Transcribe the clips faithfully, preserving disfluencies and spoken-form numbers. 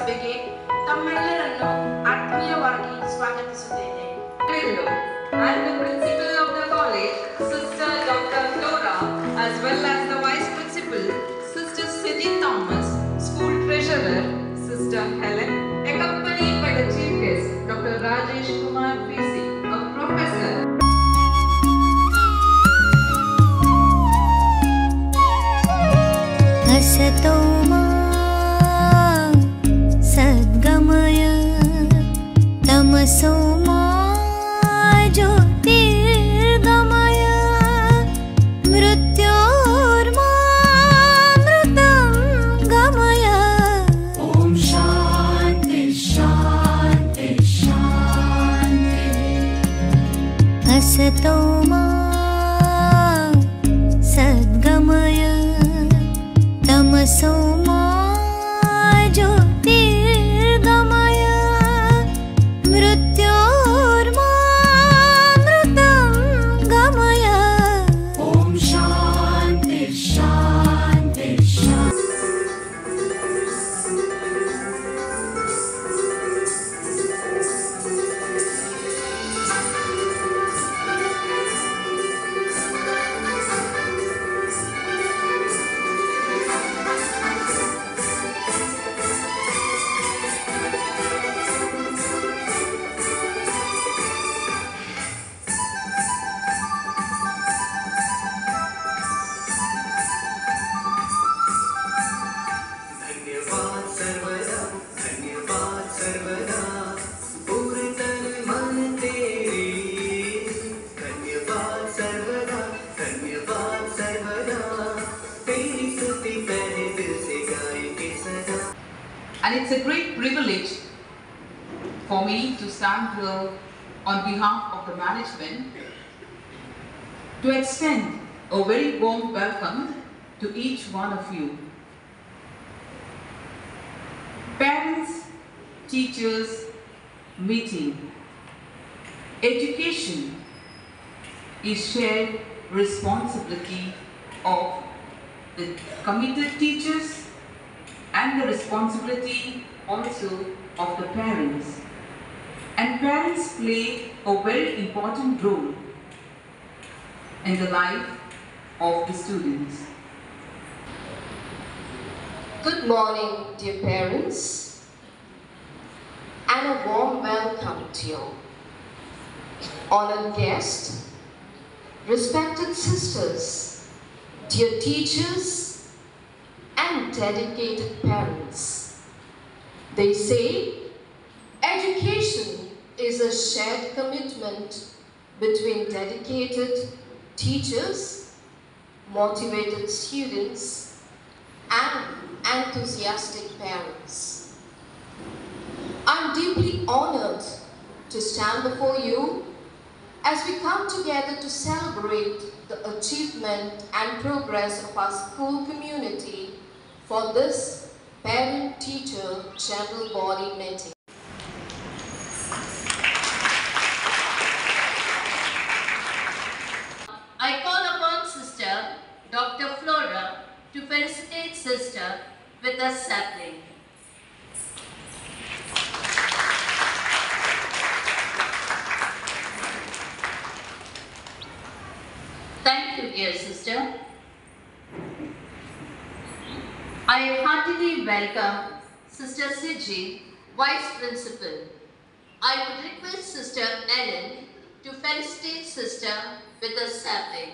ಸಭೆಗೆ ತಮ್ಮೆಲ್ಲರನ್ನು ಆತ್ಮೀಯವಾಗಿ ಸ್ವಾಗತಿಸುತ್ತೇನೆ. And the principal of the college, Sister Doctor Flora, as well as the vice principal, Sister Sidney Thomas, school treasurer, Sister Helen, accompanied by the chief guest, Doctor Rajesh Kumar P C, a professor. असतोमा सद्गमय तमसोमा ज्योतिर्गमय मृत्योर्मामृतं गमय. ॐ शान्ति शान्ति शान्ति. असतोमा सद्गमय तमसोमा ज्योतिर्गमय मृत्योर्मामृतं गमय. ॐ शान्ति शान्ति शान्ति. And it's a great privilege for me to stand here on behalf of the management to extend a very warm welcome to each one of you. Parents, teachers, meeting. Education is shared responsibility of the committed teachers and the responsibility also of the parents. And parents play a very important role in the life of the students. Good morning, dear parents, and a warm welcome to you. Honored guests, respected sisters, dear teachers, and dedicated parents. They say education is a shared commitment between dedicated teachers, motivated students, and enthusiastic parents. I'm deeply honored to stand before you as we come together to celebrate the achievement and progress of our school community for this parent-teacher general body meeting. I call upon Sister Doctor Flora to felicitate Sister with a sapling. Thank you, dear sister. I heartily welcome Sister Sidji, Vice Principal. I would request Sister Ellen to felicitate Sister with a sapling.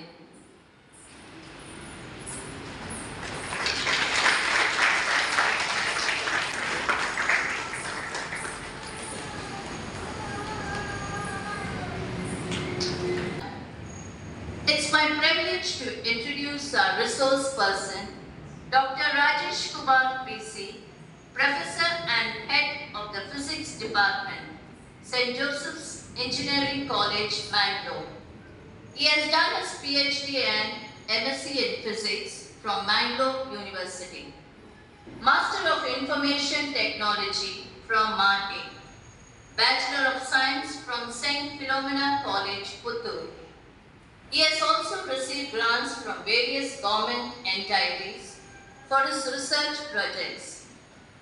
It's my privilege to introduce our resource person, Doctor Rajesh Kumar P C, Professor and Head of the Physics Department, Saint Joseph's Engineering College, Mangalore. He has done his PhD and M S c in Physics from Mangalore University, Master of Information Technology from Mandi, Bachelor of Science from Saint Philomena College, Puttur. He has also received grants from various government entities for his research projects.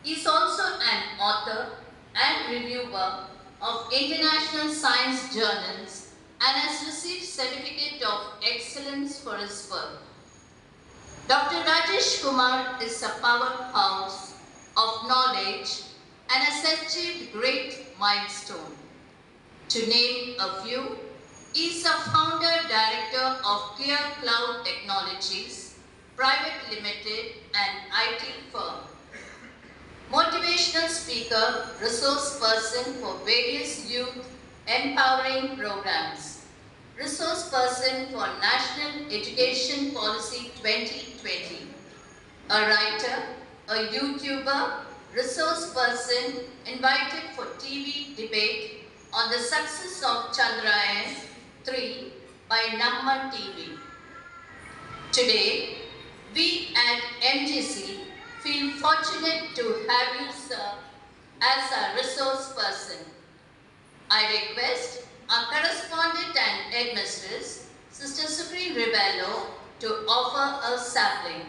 He is also an author and reviewer of international science journals and has received Certificate of Excellence for his work. Doctor Rajesh Kumar is a powerhouse of knowledge and has achieved great milestones. To name a few, he is a founder director of Clear Cloud Technologies Private Limited, an I T firm. Motivational speaker, resource person for various youth empowering programs. Resource person for National Education Policy twenty twenty. A writer, a YouTuber, resource person invited for T V debate on the success of Chandrayaan three by Namma T V. Today, we at M G C feel fortunate to have you serve as a resource person. I request our correspondent and headmistress, Sister Supreme Rebello, to offer a sapling.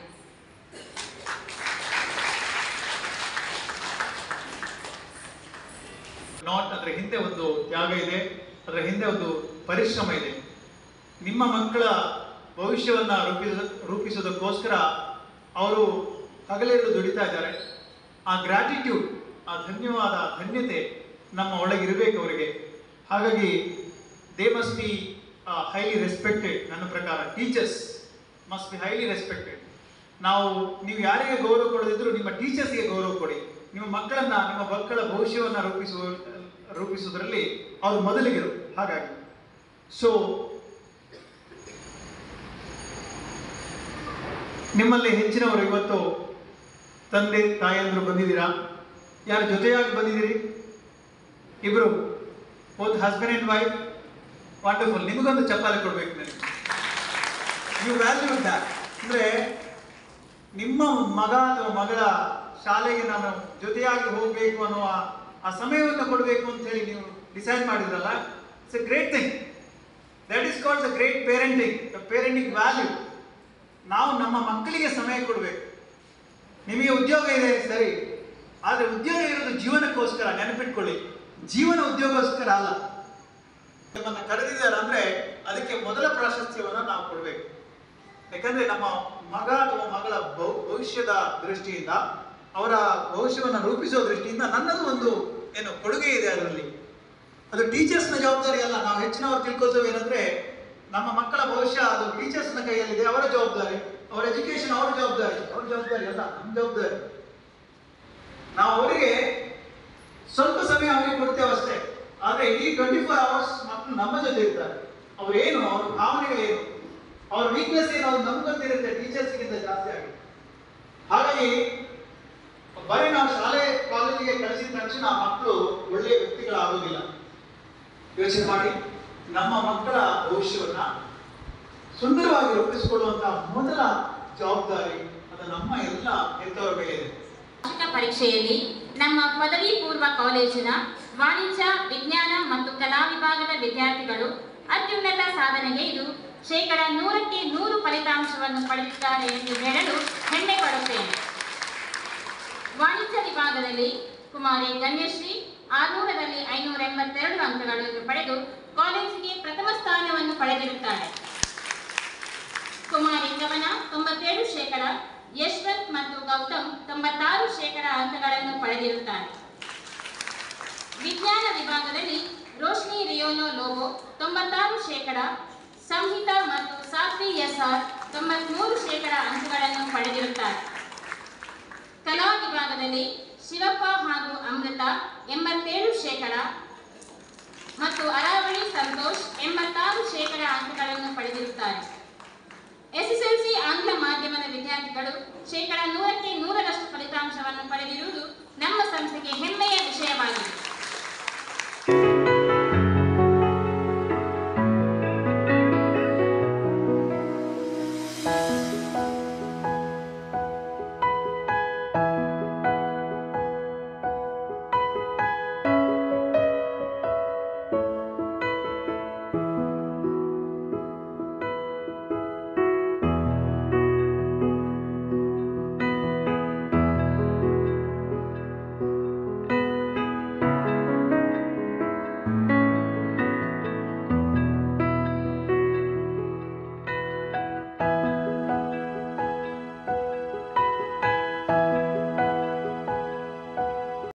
Not ಅದರ ಹಿಂದೆ ಒಂದು ತ್ಯಾಗ ಇದೆ, ಅದರ ಹಿಂದೆ ಒಂದು ಪರಿಶ್ರಮ ಇದೆ. ನಿಮ್ಮ ಮಕ್ಕಳ ಭವಿಷ್ಯವನ್ನು ರೂಪಿಸ ರೂಪಿಸೋದಕ್ಕೋಸ್ಕರ ಅವರು ಹಗಲಿರುಳು ದುಡಿತಾ ಇದ್ದಾರೆ. ಆ ಗ್ರ್ಯಾಟಿಟ್ಯೂಡ್, ಆ ಧನ್ಯವಾದ, ಧನ್ಯತೆ ನಮ್ಮ ಒಳಗಿರಬೇಕು ಅವರಿಗೆ. ಹಾಗಾಗಿ they must be highly respected. ನನ್ನ ಪ್ರಕಾರ teachers must be highly respected. ನಾವು ನೀವು ಯಾರಿಗೆ ಗೌರವ ಕೊಡದಿದ್ರು ನಿಮ್ಮ ಟೀಚರ್ಸ್ಗೆ ಗೌರವ ಕೊಡಿ. ನಿಮ್ಮ ಮಕ್ಕಳನ್ನ, ನಿಮ್ಮ ಮಕ್ಕಳ ಭವಿಷ್ಯವನ್ನು ರೂಪಿಸುವ ರೂಪಿಸುವುದರಲ್ಲಿ ಅವರು ಮೊದಲಿಗೆರು. ಹಾಗಾಗಿ ಸೊ ನಿಮ್ಮಲ್ಲಿ ಹೆಚ್ಚಿನವರು ಇವತ್ತು ತಂದೆ ತಾಯಿಯಂದರು ಬಂದಿದ್ದೀರಾ. ಯಾರು ಜೊತೆಯಾಗಿ ಬಂದಿದ್ದೀರಿ? ಇಬ್ರು, both husband and wife. Wonderful. ನಿಮಗೊಂದು ಚಪ್ಪಾಳೆ ಕೊಡ್ಬೇಕು ನನಗೆ. You value that. ಅಂದರೆ ನಿಮ್ಮ ಮಗ ಅಥವಾ ಮಗಳ ಶಾಲೆಗೆ ನಾನು ಜೊತೆಯಾಗಿ ಹೋಗಬೇಕು ಅನ್ನುವ ಆ ಸಮಯವನ್ನು ಕೊಡಬೇಕು ಅಂತ ಹೇಳಿ ನೀವು ಡಿಸೈಡ್ ಮಾಡಿದ್ರಲ್ಲ, it's a great thing. That is called the great parenting, the parenting value. ನಾವು ನಮ್ಮ ಮಕ್ಕಳಿಗೆ ಸಮಯ ಕೊಡಬೇಕು. ನಿಮಗೆ ಉದ್ಯೋಗ ಇದೆ ಸರಿ, ಆದರೆ ಉದ್ಯೋಗ ಇರೋದು ಜೀವನಕ್ಕೋಸ್ಕರ. ನೆನಪಿಟ್ಕೊಳ್ಳಿ, ಜೀವನ ಉದ್ಯೋಗಕ್ಕೋಸ್ಕರ ಅಲ್ಲ. ನಿಮ್ಮನ್ನು ಕರೆದಿದ್ದಾರೆ ಅಂದರೆ ಅದಕ್ಕೆ ಮೊದಲ ಪ್ರಾಶಸ್ತ್ಯವನ್ನು ನಾವು ಕೊಡಬೇಕು. ಯಾಕಂದರೆ ನಮ್ಮ ಮಗ ಅಥವಾ ಮಗಳ ಭವಿಷ್ಯದ ದೃಷ್ಟಿಯಿಂದ, ಅವರ ಭವಿಷ್ಯವನ್ನು ರೂಪಿಸುವ ದೃಷ್ಟಿಯಿಂದ ನನ್ನದು ಒಂದು ಏನು ಕೊಡುಗೆ ಇದೆ ಅದರಲ್ಲಿ. ಅದು ಟೀಚರ್ಸ್ನ ಜವಾಬ್ದಾರಿ ಅಲ್ಲ. ನಾವು ಹೆಚ್ಚಿನವರು ತಿಳ್ಕೊಳ್ತೇವೆ ಏನಂದರೆ ನಮ್ಮ ಮಕ್ಕಳ ಭವಿಷ್ಯ ಅದು ಟೀಚರ್ಸ್ನ ಕೈಯಲ್ಲಿದೆ, ಅವರ ಜವಾಬ್ದಾರಿ, ಅವರ ಎಜುಕೇಶನ್ ಅವರ ಜವಾಬ್ದಾರಿ. ಅವ್ರ ಜವಾಬ್ದಾರಿ ಅಲ್ಲ, ನಮ್ಮ ಜವಾಬ್ದಾರಿ. ನಾವು ಅವರಿಗೆ ಸ್ವಲ್ಪ ಸಮಯ ಅವರಿಗೆ ಕೊಡ್ತೇವೆ ಅಷ್ಟೇ. ಆದರೆ ಇಡೀ ಟ್ವೆಂಟಿ ಫೋರ್ ಅವರ್ಸ್ ಮಕ್ಕಳು ನಮ್ಮ ಜೊತೆ ಇರ್ತಾರೆ. ಅವರೇನು, ಅವ್ರ ಭಾವನೆಗಳೇನು, ಅವ್ರ ವೀಕ್ನೆಸ್ ಏನು, ಅದು ನಮ್ಗೆ ಗೊತ್ತಿರುತ್ತೆ ಟೀಚರ್ಸ್ಗಿಂತ ಜಾಸ್ತಿ ಆಗಿದೆ. ಹಾಗಾಗಿ ಬರೀ ನಾವು ಶಾಲೆ ಕಾಲೇಜಿಗೆ ಕಳಿಸಿದ ತಕ್ಷಣ ಆ ಮಕ್ಕಳು ಒಳ್ಳೆಯ ವ್ಯಕ್ತಿಗಳಾಗೋದಿಲ್ಲ. ಯೋಚನೆ ಮಾಡಿ, ನಮ್ಮ ಮಕ್ಕಳ ಭವಿಷ್ಯವನ್ನ ಸುಂದರವಾಗಿ ರೂಪಿಸಿಕೊಳ್ಳುವಂತಹ ಮೊದಲ ಜವಾಬ್ದಾರಿ ಅದು ನಮ್ಮ ಎಲ್ಲ ಹೆತ್ತವರ ಮೇಲೆ ಇದೆ. ವಾರ್ಷಿಕ ಪರೀಕ್ಷೆಯಲ್ಲಿ ನಮ್ಮ ಪದವಿ ಪೂರ್ವ ಕಾಲೇಜಿನ ವಾಣಿಜ್ಯ, ವಿಜ್ಞಾನ ಮತ್ತು ಕಲಾ ವಿಭಾಗದ ವಿದ್ಯಾರ್ಥಿಗಳು ಅತ್ಯುನ್ನತ ಸಾಧನೆಗೆ ಇದು ಶೇಕಡ ನೂರಕ್ಕೆ ನೂರು ಫಲಿತಾಂಶವನ್ನು ಪಡೆದಿದ್ದಾರೆ ಎಂದು ಹೇಳಲು ಹೆಮ್ಮೆ ಪಡುತ್ತೇನೆ. ವಾಣಿಜ್ಯ ವಿಭಾಗದಲ್ಲಿ ಕುಮಾರಿ ಗಣ್ಯಶ್ರೀ ಆರುನೂರರಲ್ಲಿ ಐನೂರ ಎಂಬತ್ತೆರಡು ಅಂಕಗಳನ್ನು ಪಡೆದು ಕಾಲೇಜಿಗೆ ಪ್ರಥಮ ಸ್ಥಾನವನ್ನು ಪಡೆದಿರುತ್ತಾರೆ. ಕುಮಾರಿ ಕವನ ತೊಂಬತ್ತೇಳು ಶೇಕಡ, ಯಶವಂತ್ ಮತ್ತು ಗೌತಮ್ ತೊಂಬತ್ತಾರು ಶೇಕಡ ಅಂಕಗಳನ್ನು ಪಡೆದಿರುತ್ತಾರೆ. ವಿಜ್ಞಾನ ವಿಭಾಗದಲ್ಲಿ ರೋಶ್ನಿ ರಿಯೋನೋ ಲೋಬೋ ತೊಂಬತ್ತಾರು ಶೇಕಡ, ಸಂಹಿತಾ ಮತ್ತು ಸಾತ್ವಿ ಎಸ್ ಆರ್ ತೊಂಬತ್ಮೂರು ಶೇಕಡ ಅಂಕಗಳನ್ನು ಪಡೆದಿರುತ್ತಾರೆ. ಕಲಾ ವಿಭಾಗದಲ್ಲಿ ಶಿವಪ್ಪ ಹಾಗೂ ಅಮೃತ ಎಂಬತ್ತೇಳು ಶೇಕಡ ಮತ್ತು ಅರಾವಳಿ ಸಂತೋಷ್ ಎಂಬತ್ತಾರು ಶೇಕಡ ಅಂಕಗಳನ್ನು ಪಡೆದಿರುತ್ತಾರೆ. ಎಸ್ಎಸ್ಎಲ್ಸಿ ಆಂಗ್ಲ ಮಾಧ್ಯಮದ ವಿದ್ಯಾರ್ಥಿಗಳು ಶೇಕಡ ನೂರಕ್ಕೆ ನೂರರಷ್ಟು ಫಲಿತಾಂಶವನ್ನು ಪಡೆದಿರುವುದು ನಮ್ಮ ಸಂಸ್ಥೆಗೆ ಹೆಮ್ಮೆಯ